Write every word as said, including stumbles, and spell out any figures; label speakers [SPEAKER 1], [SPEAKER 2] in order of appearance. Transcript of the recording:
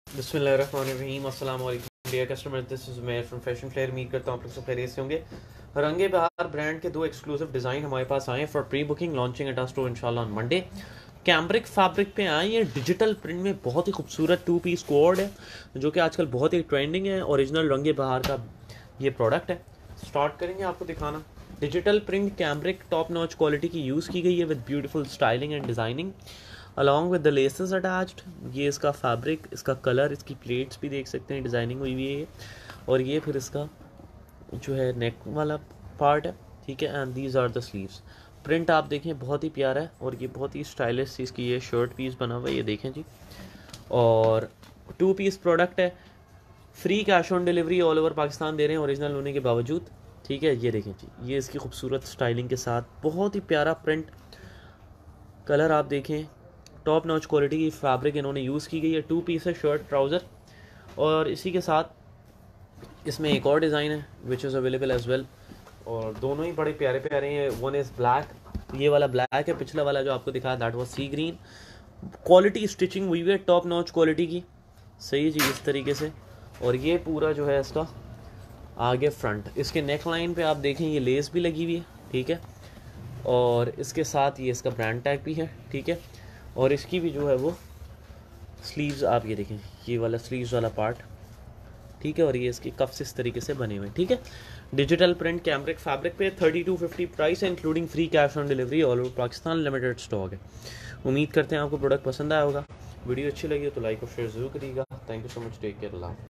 [SPEAKER 1] बिस्मिल्लाहिर्रहमानिर्रहीम अस्सलाम वालेकुम dear customer, this is Umair from Fashion Flair. उम्मीद करता हूँ आप लोग सब खैरियत से होंगे। रंगे बहार ब्रांड के दो एक्सक्लूसिव डिज़ाइन हमारे पास आए for pre booking, launching at our store इंशाल्लाह ऑन मंडे। कैम्ब्रिक फैब्रिक पे आए, ये डिजिटल प्रिंट में बहुत ही खूबसूरत टू पीस कोड है जो कि आजकल बहुत ही ट्रेंडिंग है। ओरिजिनल रंगे बहार का ये प्रोडक्ट है। स्टार्ट करेंगे आपको दिखाना। Digital print cambric top notch quality की यूज़ की गई है with beautiful styling and designing along with the laces attached. ये इसका फैब्रिक, इसका कलर, इसकी प्लेट्स भी देख सकते हैं, डिज़ाइनिंग हुई हुई है। और ये फिर इसका जो है नेक वाला पार्ट है, ठीक है। And these are the sleeves. Print आप देखें बहुत ही प्यारा है और ये बहुत ही स्टाइलिश चीज़ की ये शर्ट पीस बना हुआ है, ये देखें जी। और टू पीस प्रोडक्ट है, free cash on delivery all over Pakistan दे रहे हैं ओरिजिनल होने के बावजूद, ठीक है। ये देखें जी, ये इसकी खूबसूरत स्टाइलिंग के साथ बहुत ही प्यारा प्रिंट, कलर आप देखें, टॉप नॉच क्वालिटी की फैब्रिक इन्होंने यूज़ की गई है। टू पीस है, शर्ट ट्राउज़र। और इसी के साथ इसमें एक और डिज़ाइन है which is available as well. और दोनों ही बड़े प्यारे प्यारे हैं। वन इज़ ब्लैक, ये वाला ब्लैक है, पिछला वाला जो आपको दिखाया that was sea green. Quality stitching हुई हुई है टॉप नॉच क्वालिटी की, सही जी, इस तरीके से। और ये पूरा जो है इसका आगे फ्रंट, इसके नेक लाइन पे आप देखें ये लेस भी लगी हुई है, ठीक है। और इसके साथ ये इसका ब्रांड टैग भी है, ठीक है। और इसकी भी जो है वो स्लीव्स आप ये देखें, ये वाला स्लीव्स वाला पार्ट, ठीक है। और ये इसकी कफ्स इस तरीके से बने हुए, ठीक है। डिजिटल प्रिंट कैम्ब्रिक फैब्रिक पे थर्टी टू फिफ्टी प्राइस है, including free cash on delivery all over Pakistan, limited stock है। उम्मीद करते हैं आपको प्रोडक्ट पसंद आया होगा। वीडियो अच्छी लगी हो तो लाइक और शेयर जरूर करिएगा। Thank you so much, take care, Allah.